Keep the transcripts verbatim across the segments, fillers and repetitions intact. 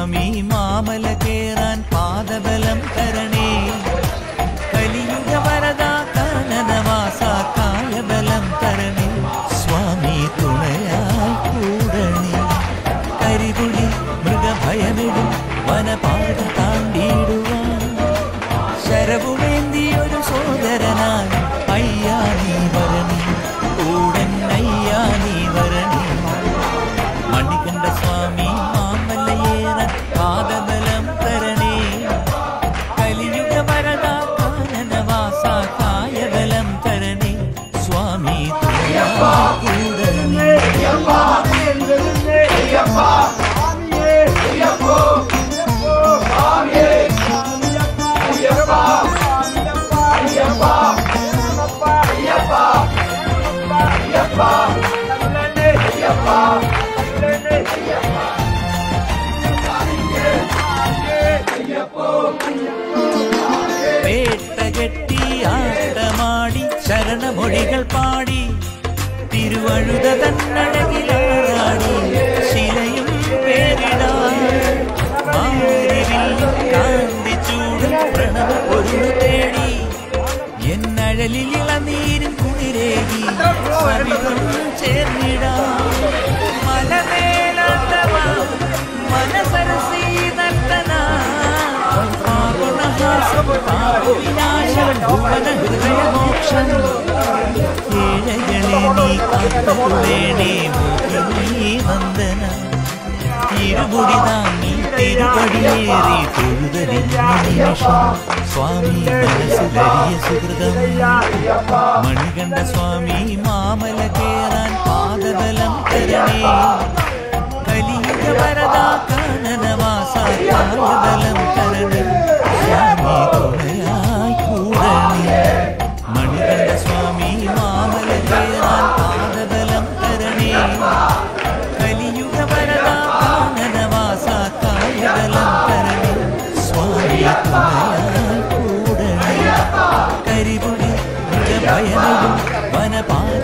സ്വാമി മാമല കേറാൻ പാദബലം തരണേ. കലിയുഗ വരദാ കാനനവാസ കായബലം തരണേ. സ്വാമി തുണയായി കൂടണേ. കരിതുളി മൃഗഭയമിടും വനപാത താണ്ടിടുവാൻ ശരവുമേന്തിയൊരു സോദരനായി അയ്യാ നീ വരണേ. കൂടൻ അയ്യാ നീ വരണേ. മണികണ്ഠ സ്വാമി മാമലയേറാൻ പാദബലം തരണേ. കലിയുഗ വരദാ കാനനവാസ കായബലം തരണേ. സ്വാമി കൂടണേ. വേട്ടകെട്ടി ആട്ടമാടി ശരണമൊഴികൾ പാടി തിരുവഴുത തന്നഴകിലാടി ശിലയും പേരിടാൻ കാന്തിച്ചൂടും പ്രണവ പൊരുളു തേടി എന്നഴലിൽ ഇളനീരും കുളിരേകി സവിധം ചേർന്നിടാം. മലമേലാണ്ടവാ മനസരസീ നർത്തനാ പാപനഹാസം പാപവിനാശം ഭുവന ഹൃദയമോക്ഷം. ഏഴകളെ നീ കാത്തുകൊള്ളേണേ മോഹിനി നന്ദന. ഇരുമുടി താങ്ങി തിരുപടിയേറി തൊഴുതലിഞ്ഞ നിമിഷം സ്വാമി മനസ്സിലറിയ സുഹൃതം. മണികണ്ഠ സ്വാമി മാമല കേറാൻ പാദബലം തരണേ. കലിയുഗ വരദാ കാനനവാസ കായബലം തരണേ. സ്വാമി തുണയായി കൂടണേ. മണികണ്ഠ സ്വാമി മാമല കേറാൻ പാദബലം തരണേ. കലിയുഗ വരദാ കാനനവാസ കായബലം തരണേ. സ്വാമി തുണയായി കൂടണേ. കരിപുടി മൃഗഭയമിടും വനപാത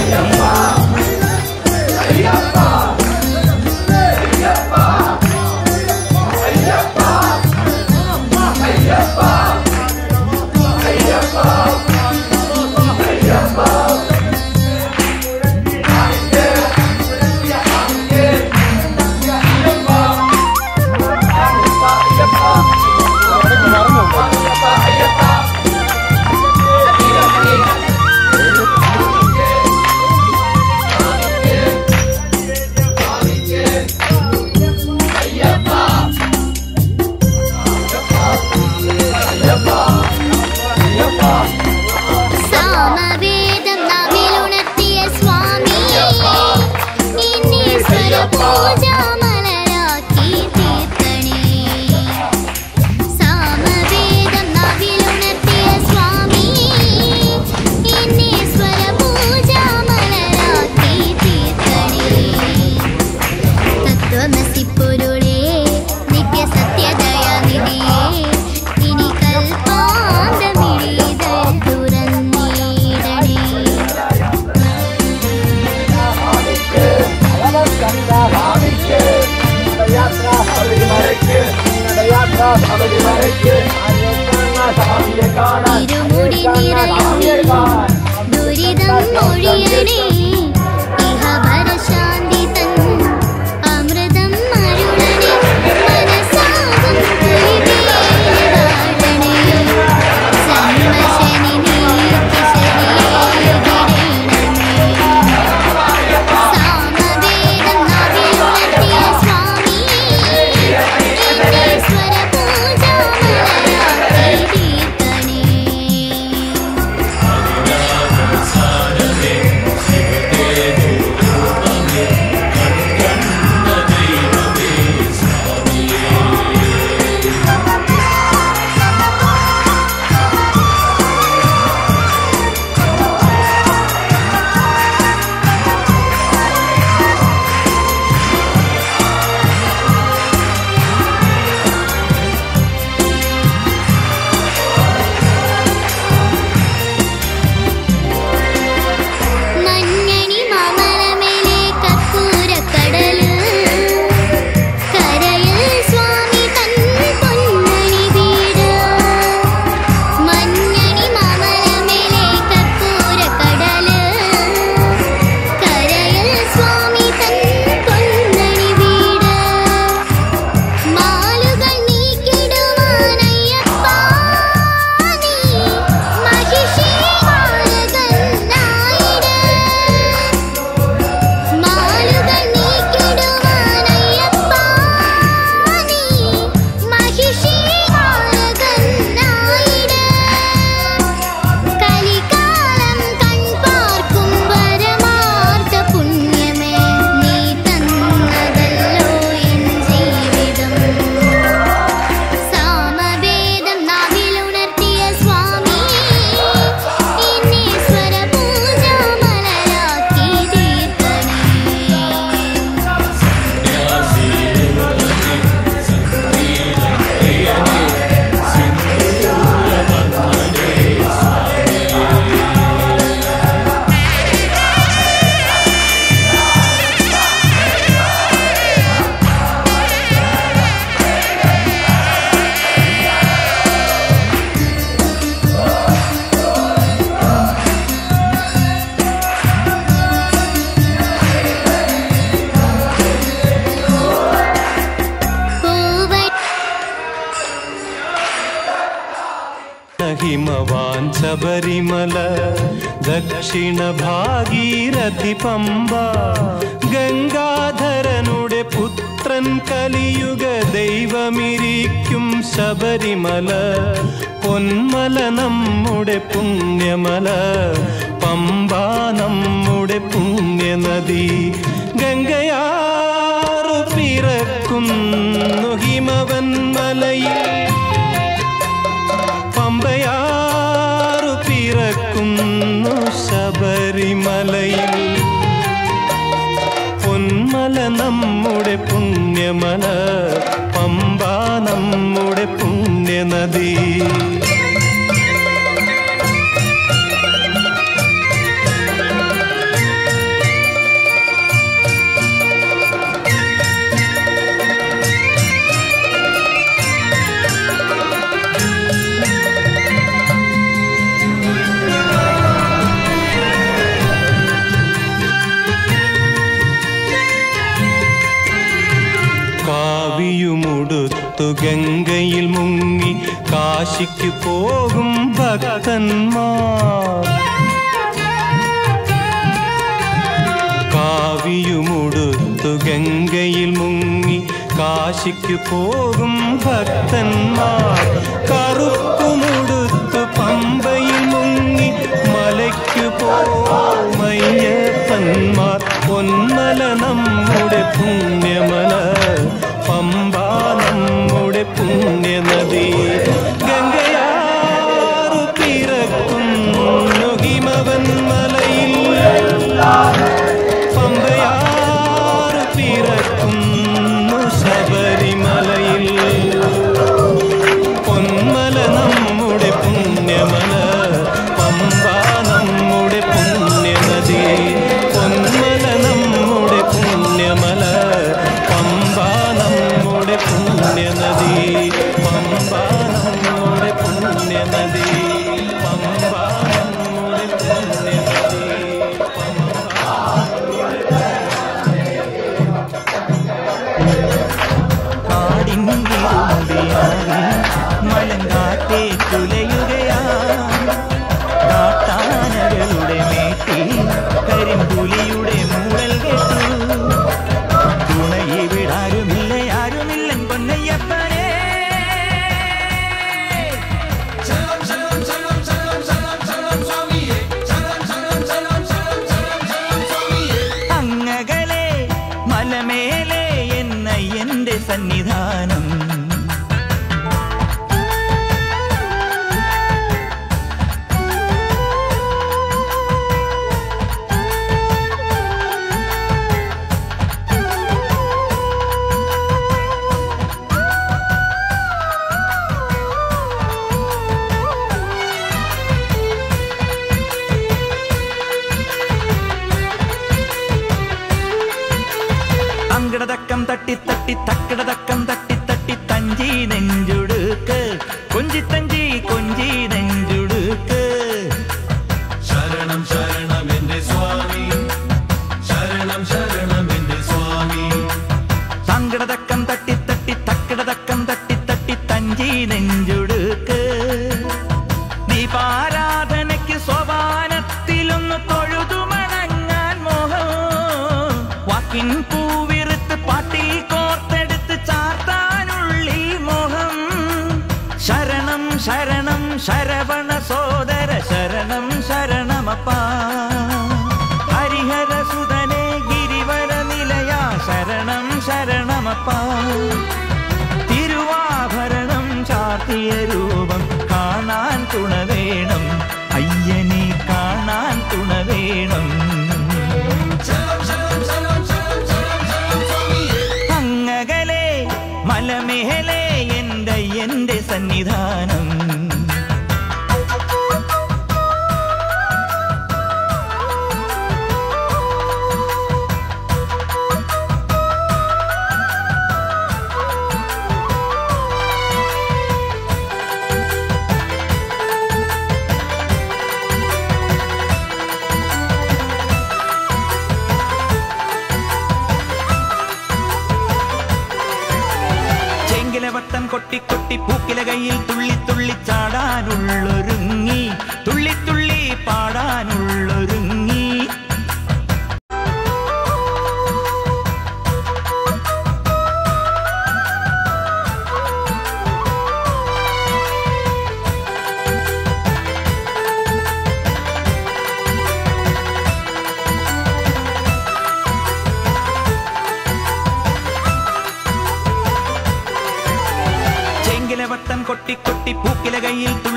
ദുരിതം മൊഴിയണേ. ഇഹപരശാന്തി തൻ അമൃതം അരുളണേ. മനസാകും കുളിവേലതാഴണേ. സന്മശനി നീക്കി ശരീരേകിടണമേ. സാമവേദം നാവിലുണർത്തിയ സ്വാമി സ്വരപൂജ മലരാക്കി തീർക്കണേ. ശബരിമല ദക്ഷിണ ഭാഗീരഥി പമ്പ ഗംഗാധരനുടെ പുത്രൻ കലിയുഗ ദൈവമിരിക്കും ശബരിമല പൊന്മല നമ്മുടെ പുണ്യമല പമ്പ നമ്മുടെ പുണ്യനദി ഗംഗയാറു പിറക്കുന്നു ഹിമവൻ മലയിൽ പമ്പയാറു പിറക്കുന്നു ശബരിമലയിൽ പൊന്മല നമ്മുടെ പുണ്യമല പമ്പ നമ്മുടെ പുണ്യനദി കാവിയുമുടുത്തു ഗംഗയിൽ മുങ്ങി കാശിക്ക് പോകും ഭക്തന്മാർ കാവിയുമുടുത്തു ഗംഗയിൽ മുങ്ങി കാശിക്ക് പോകും ഭക്തന്മാർ കറുപ്പുമുടുത്തു പമ്പയിൽ മുങ്ങി മലയ്ക്കു പോകും അയ്യപ്പന്മാർ പൊന്മല നമ്മുടെ പുണ്യമല പമ്പ നമ്മുടെ പുണ്യനദി ഗംഗയാറു പിറക്കുന്നു ഹിമവൻ മലയിൽ പമ്പയാറു പിറക്കുന്നു ശബരിമലയിൽ പൊന്മല നമ്മുടെ പുണ്യമല പമ്പ നമ്മുടെ പുണ്യനദി പൊന്മല നമ്മുടെ പുണ്യമല പമ്പ നമ്മുടെ പുണ്യനദി പമ്പ നമ്മുടെ പുണ്യനദി പമ്പ നമ്മുടെ പുണ്യനദി മലങ്കാറ്റെ തുലയുകയാണ് കാട്ടാനകളുടെ മേട്ടിൽ കരിമ്പുലിയുടെ മൂടൽ കേട്ടു തുണയിവിടാരുമില്ല ആരുമില്ലൻ പൊന്നയ്യപ്പനെ അങ്ങകലെ മലമേലെ എന്ന എന്റെ സന്നിധാനം അങ്കടതക്കം തട്ടി തട്ടി തക്കടതക്കം തട്ടി തട്ടി തഞ്ചി നെഞ്ചുടുക്ക് കൊഞ്ചി തഞ്ചി കൊഞ്ചി നെഞ്ചുടുക്ക് ശരണം ശരണം എന്റെ സ്വാമി ശരണം ശരണം എന്റെ സ്വാമി അങ്കടതക്കം തട്ടി തട്ടി തക്കടതക്കം തട്ടി തട്ടി തഞ്ചി നെഞ്ചുടുക്ക് ദീപാരാധനയ്ക്ക് സോപാനത്തിലൊന്ന് തൊഴുതു മണങ്ങാൻ മോഹം വാക്കിൻ പൂവിറുത്ത് പാട്ടിൽ കോർത്തെടുത്ത് ചാർത്താനുള്ളിൽ മോഹം ശരണം ശരണം ശരവണ സോദര ശരണം ശരണമപ്പാ ഹരിഹര സുതനെ ഗിരിവര നിലയ ശരണം ശരണമപ്പാ തിരുവാഭരണം ചാർത്തിയ രൂപം കാണാൻ തുണ വേണം അയ്യനെ കാണാൻ തുണ വേണം അങ്ങകലെ മലമേലെ എന്റെ എന്റെ സന്നിധാനം വട്ടം കൊട്ടി കൊട്ടി പൂക്കില കയ്യിൽ തുള്ളി തുള്ളി ചാടാനുള്ളൊരുങ്ങി തുള്ളി വലകയിൽ